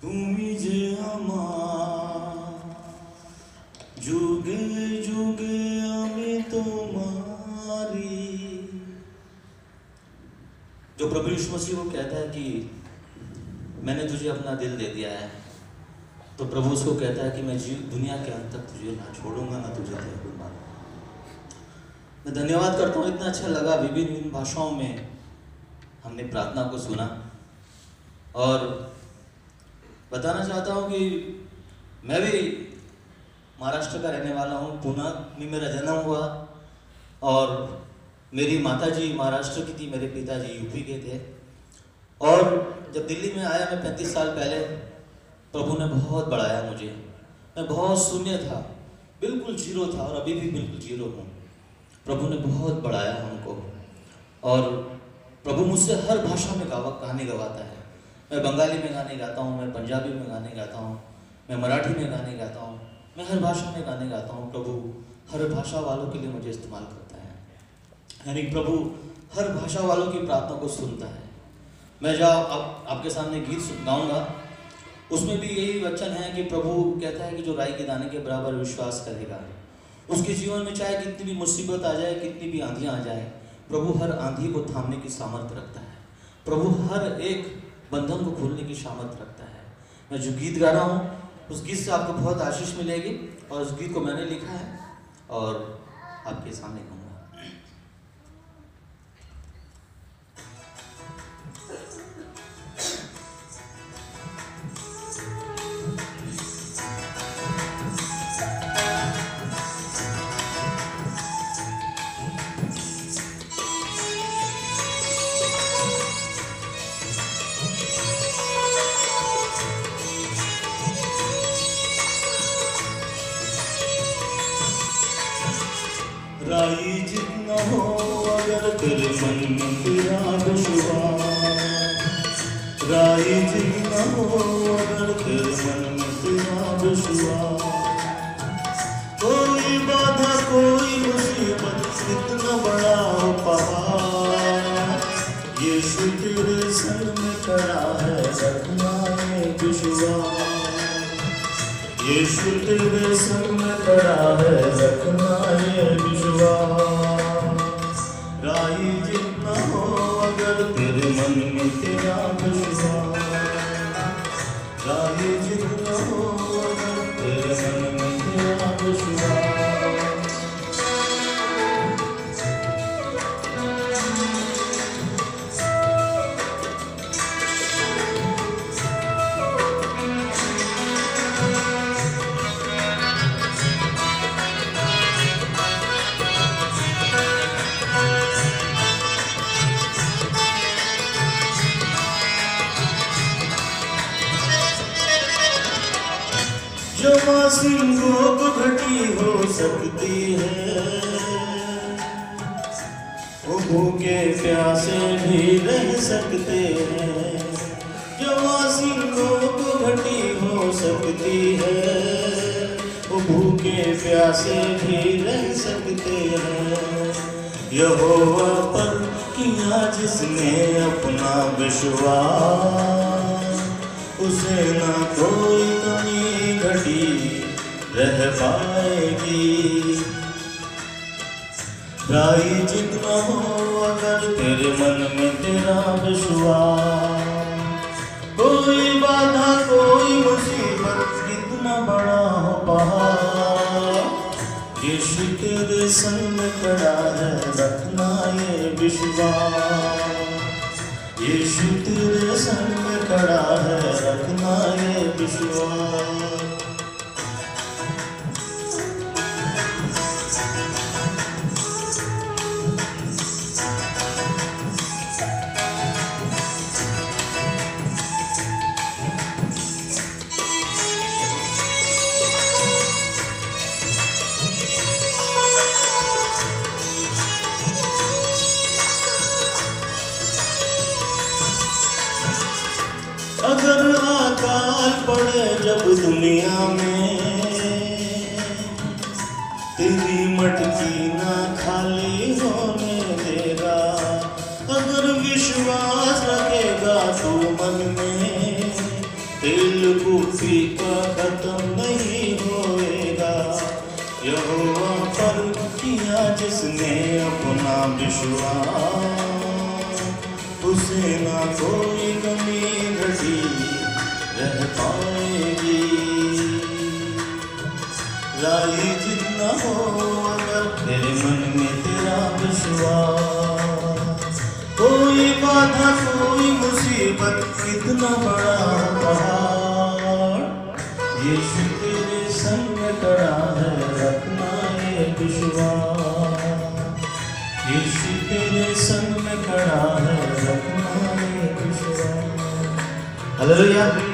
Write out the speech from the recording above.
তুমি যে আমার যুগে যুগে আমি तुम्हारी। जो प्रभु यीशु मसीह को कहता है कि मैंने तुझे अपना दिल दे दिया है, तो प्रभु उसको कहता है कि मैं दुनिया के अंत तक तुझे ना छोड़ूंगा ना तुझे त्याग दूंगा। मैं धन्यवाद करता हूँ, इतना अच्छा लगा। विभिन्न भाषाओं में हमने प्रार्थना को सुना और बताना चाहता हूँ कि मैं भी महाराष्ट्र का रहने वाला हूँ। पुणे में मेरा जन्म हुआ और मेरी माताजी महाराष्ट्र की थी, मेरे पिताजी यूपी के थे। और जब दिल्ली में आया मैं 35 साल पहले, प्रभु ने बहुत बढ़ाया मुझे। मैं बहुत शून्य था, बिल्कुल जीरो था और अभी भी बिल्कुल जीरो हूँ। प्रभु ने बहुत बढ़ाया हमको और प्रभु मुझसे हर भाषा में गाने गवाता है। मैं बंगाली में गाने गाता हूँ, मैं पंजाबी में गाने गाता हूँ, मैं मराठी में गाने गाता हूँ, मैं हर भाषा में गाने गाता हूँ। प्रभु हर भाषा वालों के लिए मुझे इस्तेमाल करता है, यानी प्रभु हर भाषा वालों की प्रार्थना को सुनता है। मैं जब आपके सामने गीत गाऊंगा उसमें भी यही वचन है कि प्रभु कहता है कि जो राई के दाने के बराबर विश्वास करेगा, उसके जीवन में चाहे कितनी भी मुसीबत आ जाए, कितनी भी आंधियाँ आ जाए, प्रभु हर आंधी को थामने की सामर्थ्य रखता है। प्रभु हर एक बंधन को खोलने की सामर्थ्य रखता है। मैं जो गीत गा रहा हूँ उस गीत से आपको बहुत आशीष मिलेगी और उस गीत को मैंने लिखा है और आपके सामने गाऊंगा। राई जितना हो अगर तेरे मन में तेरा विश्वास, राई जितना हो अगर तेरे मन में तेरा विश्वास, कोई बाधा कोई मुसीबत कितना बड़ा हो पहाड़, यीशु तेरे संग में खड़ा है, रखना है विश्वास। यीशु तेरे संग में खड़ा है, रखना है विश्वास। राई जितना हो अगर तेरे मन में तेरा विश्वास, राई जितना हो अगर तेरे मन में तेरा विश्वास। जो सिंहों को घटी हो सकती है, वो भूखे प्यासे भी रह सकते हैं। जो सिंहों को घटी हो सकती है, वो भूखे प्यासे भी रह सकते हैं। यहोवा पर किया जिसने अपना विश्वास, उसे ना कोई कमी घटी रह पाएगी। राई जितना हो अगर तेरे मन में तेरा विश्वास, कोई बाधा कोई मुसीबत कितना बड़ा हो पहाड़, यीशु तेरे संग में खड़ा है, रखना ये विश्वास। यीशु तेरे संग में खड़ा है, रखना ये विश्वास। अगर अकाल पड़े जब दुनिया में, तेरी मटकी ना खाली होने देगा। अगर विश्वास रखेगा तो मन में, तेल कुफरी का खत्म नहीं होएगा। यहोवा पर किया जिसने अपना विश्वास, उसे ना कोई कमी घटी रह पाएगी। राही जितना हो अगर तेरे मन में तेरा विश्वास, कोई बाधा कोई मुसीबत कितना बड़ा पहाड़, यीशु तेरे संग में खड़ा है रखना ये विश्वास। यीशु तेरे संग में खड़ा है रखना ये विश्वास। हालेलुया।